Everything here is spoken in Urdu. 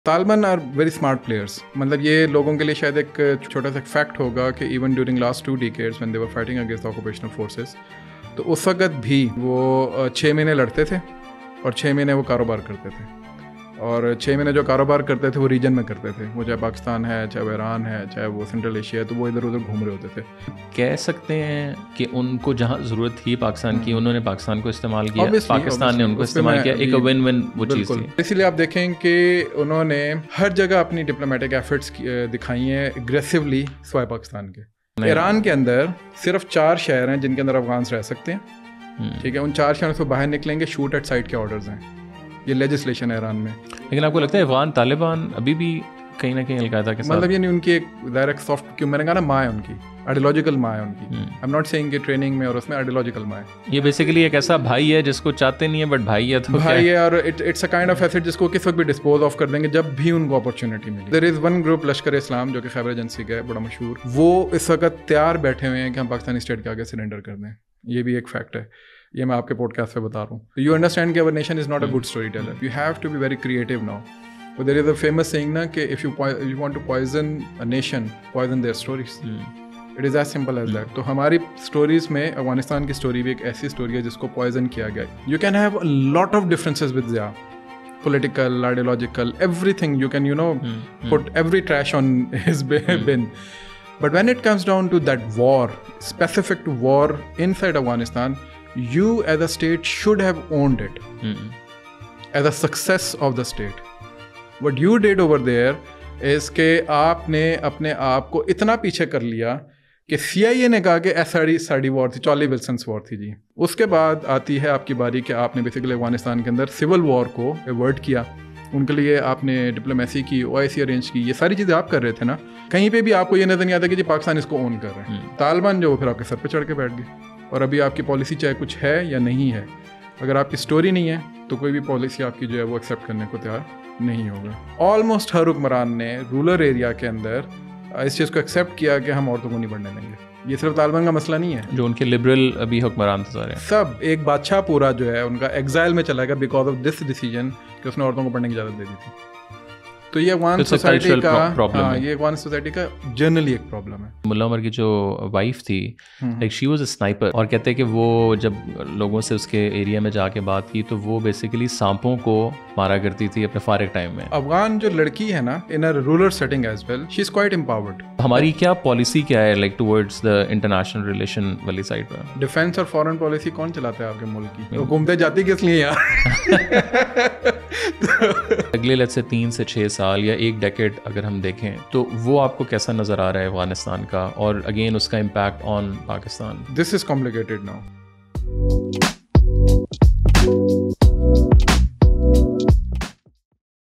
Taliban are very smart players. مطلب یہ لوگوں کے لیے شاید ایک چھوٹا سا فیکٹ ہوگا کہ even during last 2 decades when they were fighting against the occupational forces, تو اس وقت بھی وہ 6 مہینے لڑتے تھے اور 6 مہینے وہ کاروبار کرتے تھے. اور 6 مہینے جو کاروبار کرتے تھے وہ ریجن میں کرتے تھے. وہ چاہے پاکستان ہے, چاہے وہ ایران ہے, چاہے وہ سینٹرل ایشیا ہے, تو وہ ادھر ادھر گھوم رہے ہوتے تھے. کہہ سکتے ہیں کہ ان کو جہاں ضرورت تھی پاکستان کی, انہوں نے پاکستان کو استعمال کیا, پاکستان نے ان کو استعمال کیا. ایک ون ون وہ چیز تھی. اسی لیے آپ دیکھیں کہ انہوں نے ہر جگہ اپنی ڈپلومیٹک ایفرٹس دکھائی ہیں اگریسولی سوائے پاکستان کے. ایران کے اندر صرف 4 شہر ہیں جن کے اندر افغانس رہ سکتے ہیں. ٹھیک ہے, ان 4 شہروں سے باہر نکلیں گے شوٹ ایٹ سائٹ کے آرڈرز ہیں. یہ لیجسلیشن ہے ایران میں. لیکن آپ کو لگتا ہے افغان طالبان ابھی بھی کہیں نہ کہیں القاعدہ کے ساتھ, مطلب یعنی ان کی ایک ڈائریکٹ سافٹ, کیوں میں نے کہا نا ماں ہے ان کی, آئیڈیولوجیکل ماں ہے ان کی. آئی ایم ناٹ سیئنگ کہ ٹریننگ میں اور اس میں آئیڈیولوجیکل ماں ہے. یہ بیسیکلی ایک ایسا بھائی ہے جس کو چاہتے نہیں ہے بٹ بھائی ہے, تو بھائی ہے, اور it's a kind of asset جس کو کس وقت بھی ڈسپوز آف کر دیں گے جب بھی ان کو اپرچونٹی ملی. دیر از ون گروپ لشکر اسلام جو کہ خیبر ایجنسی کا ہے, بڑا مشہور. وہ اس وقت تیار بیٹھے ہوئے ہیں کہ ہم پاکستانی اسٹیٹ کے آگے سرنڈر کر دیں. یہ بھی ایک فیکٹ ہے, یہ میں آپ کے پوڈ کاسٹ پہ بتا رہا ہوں. یو انڈرسٹینڈ کہ اور nation is not a good story teller. You have to be very creative now. There is a famous saying نا کہ if you want to poison a nation, poison their stories. It is as simple as that. تو ہماری اسٹوریز میں افغانستان کی اسٹوری بھی ایک ایسی اسٹوری ہے جس کو پوائزن کیا گیا. You can have a lot of differences with Zia, political, ideological, everything. You can, put every trash on his bin. But when it comes down to that war, specific to war inside Afghanistan, you as a state should have owned it as a success of the state. What you did over there is کہ آپ نے اپنے آپ کو اتنا پیچھے کر لیا کہ CIA نے کہا کہ ساڑی وار تھی, چارلی ولسنس وار تھی جی. اس کے بعد آتی ہے آپ کی باری کہ آپ نے بیسیکلی افغانستان کے اندر سول وار کو ایورٹ کیا. ان کے لیے آپ نے ڈپلومیسی کی, OIC ارینج کی, یہ ساری چیزیں آپ کر رہے تھے نا. کہیں پہ بھی آپ کو یہ نظر نہیں آتا کہ جی پاکستان اس کو اون کر رہے ہیں. طالبان جو پھر آپ کے سر پہ چڑھ کے بیٹھ گئے, اور ابھی آپ کی پالیسی چاہے کچھ ہے یا نہیں ہے, اگر آپ کی اسٹوری نہیں ہے تو کوئی بھی پالیسی آپ کی جو ہے وہ ایکسیپٹ کرنے کو تیار نہیں ہوگا. آلموسٹ ہر حکمران نے رولر ایریا کے اندر اس چیز کو ایکسیپٹ کیا کہ ہم عورتوں کو نہیں بڑھنے دیں گے. یہ صرف طالبان کا مسئلہ نہیں ہے, جو ان کے لبرل ابھی حکمران تھے سارے, سب ایک بادشاہ پورا جو ہے ان کا ایگزائل میں چلا گیا بیکاز آف دس ڈیسیجن کہ اس نے عورتوں کو پڑھنے کی اجازت دے دی تھی. تو یہ افغان سوسائٹی کا, یہ افغان سوسائٹی کا جنرلی ایک پرابلم ہے. ملا عمر کی جو وائف تھی, like she was a sniper, اور کہتے ہیں کہ وہ جب لوگوں سے اس کے ایریا میں جا کے بات کی تو وہ بیسیکلی سانپوں کو مارا کرتی تھی اپنے فارغ ٹائم میں. افغان جو لڑکی ہے نا, in a rural setting as well, she is quite empowered. ہماری کیا پالیسی کیا ہے like towards the international relation والی سائڈ پہ؟ ڈیفینس اور فارن پالیسی کون چلاتا ہے آپ کے ملک کی؟ حکومتیں جاتی کس لیے یار؟ اگلے لیٹ سے 3 سے 6 سال یا ایک ڈیکیڈ اگر ہم دیکھیں تو وہ آپ کو کیسا نظر آ رہا ہے افغانستان کا, اور اگین اس کا impact on Pakistan? This is complicated now.